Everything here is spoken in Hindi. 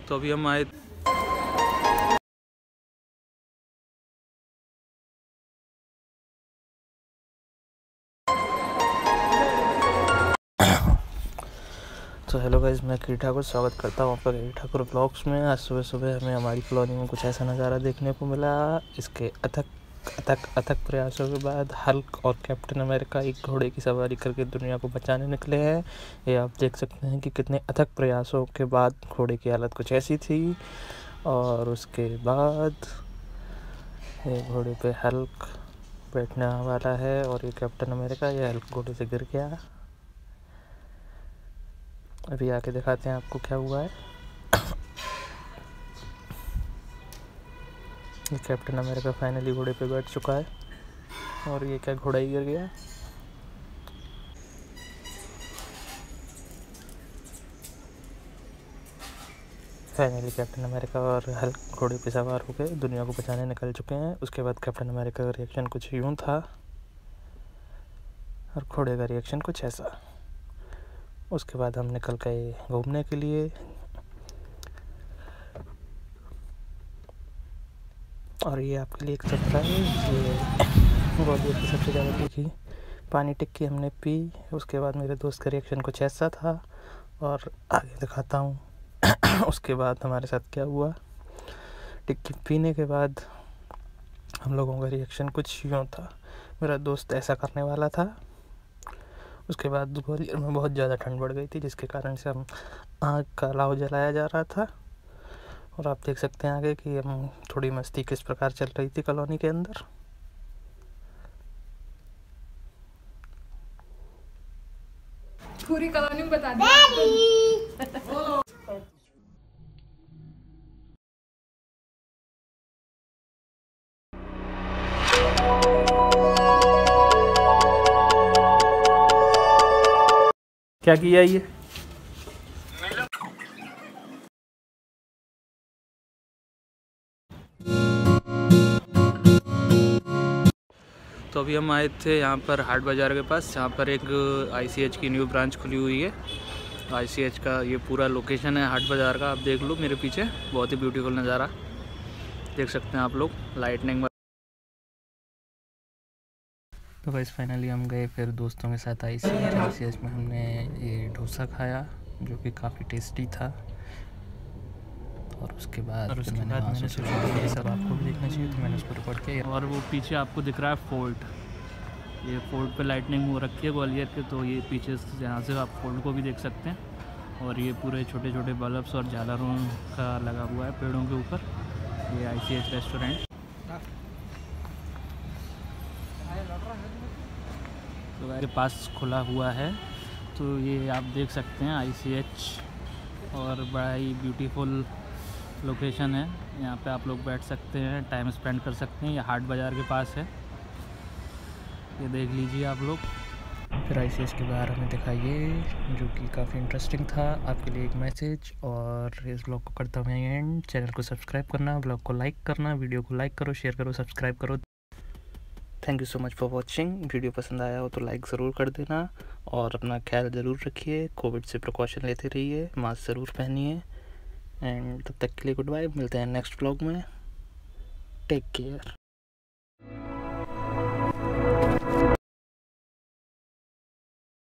तो अभी हम आए तो हेलो गाइस, मैं की ठाकुर स्वागत करता हूँ आपका की ठाकुर ब्लॉग्स में। आज सुबह सुबह हमें हमारी कॉलोनी में कुछ ऐसा नज़ारा देखने को मिला। इसके अथक प्रयासों के बाद हल्क और कैप्टन अमेरिका एक घोड़े की सवारी करके दुनिया को बचाने निकले हैं। ये आप देख सकते हैं कि कितने अथक प्रयासों के बाद घोड़े की हालत कुछ ऐसी थी। और उसके बाद ये घोड़े पे हल्क बैठने वाला है और ये कैप्टन अमेरिका, ये हल्क घोड़े से गिर गया। अभी आके दिखाते हैं आपको क्या हुआ है। ये कैप्टन अमेरिका फाइनली घोड़े पे बैठ चुका है और ये क्या घोड़ा ही गिर गया। फाइनली कैप्टन अमेरिका और हल्क घोड़े पे सवार होकर दुनिया को बचाने निकल चुके हैं। उसके बाद कैप्टन अमेरिका का रिएक्शन कुछ यूँ था और घोड़े का रिएक्शन कुछ ऐसा। उसके बाद हम निकल गए घूमने के लिए। और ये आपके लिए एक सरप्राइज, ये ग्वालियर की सबसे ज़्यादा तीखी पानी टिक्की हमने पी। उसके बाद मेरे दोस्त का रिएक्शन कुछ ऐसा था और आगे दिखाता हूँ। उसके बाद हमारे साथ क्या हुआ। टिक्की पीने के बाद हम लोगों का रिएक्शन कुछ यूँ था। मेरा दोस्त ऐसा करने वाला था। उसके बाद ग्वालियर में बहुत ज़्यादा ठंड बढ़ गई थी, जिसके कारण से हम आग का अलाव जलाया जा रहा था। और आप देख सकते हैं आगे कि हम थोड़ी मस्ती किस प्रकार चल रही थी कॉलोनी के अंदर। पूरी कॉलोनी में बता दिया। क्या किया ये? तो अभी हम आए थे यहाँ पर हाट बाज़ार के पास, जहाँ पर एक ICH की न्यू ब्रांच खुली हुई है। ICH का ये पूरा लोकेशन है हाट बाज़ार का। आप देख लो मेरे पीछे, बहुत ही ब्यूटीफुल नज़ारा देख सकते हैं आप लोग, लाइटनिंग। तो गाइस फाइनली हम गए फिर दोस्तों के साथ ICH में हमने ये डोसा खाया जो कि काफ़ी टेस्टी था। और उसके बाद मैंने सोचा ये सब आपको भी देखना चाहिए, तो मैंने उसको रिकॉर्ड किया। और वो पीछे आपको दिख रहा है फोर्ट, ये फोर्ट पे लाइटनिंग हो रखी है ग्वालियर के, तो ये पीछे यहाँ से आप फोर्ट को भी देख सकते हैं। और ये पूरे छोटे छोटे बल्ब्स और झालरों का लगा हुआ है पेड़ों के ऊपर। ये ICH रेस्टोरेंट तो के पास खुला हुआ है। तो ये आप देख सकते हैं ICH, और बड़ा ही ब्यूटीफुल लोकेशन है। यहाँ पे आप लोग बैठ सकते हैं, टाइम स्पेंड कर सकते हैं। ये हाट बाज़ार के पास है, ये देख लीजिए आप लोग। फिर ICH के बाहर हमें दिखाइए, जो कि काफ़ी इंटरेस्टिंग था। आपके लिए एक मैसेज, और इस ब्लॉग को करता हूँ एंड। चैनल को सब्सक्राइब करना, ब्लॉग को लाइक करना, वीडियो को लाइक करो, शेयर करो, सब्सक्राइब करो। Thank you so much for watching. Video पसंद आया हो तो लाइक ज़रूर कर देना और अपना ख्याल ज़रूर रखिए। कोविड से प्रिकॉशन लेते रहिए, मास्क ज़रूर पहनिए। एंड तब तक के लिए गुड बाय, मिलते हैं नेक्स्ट व्लॉग में। Take care.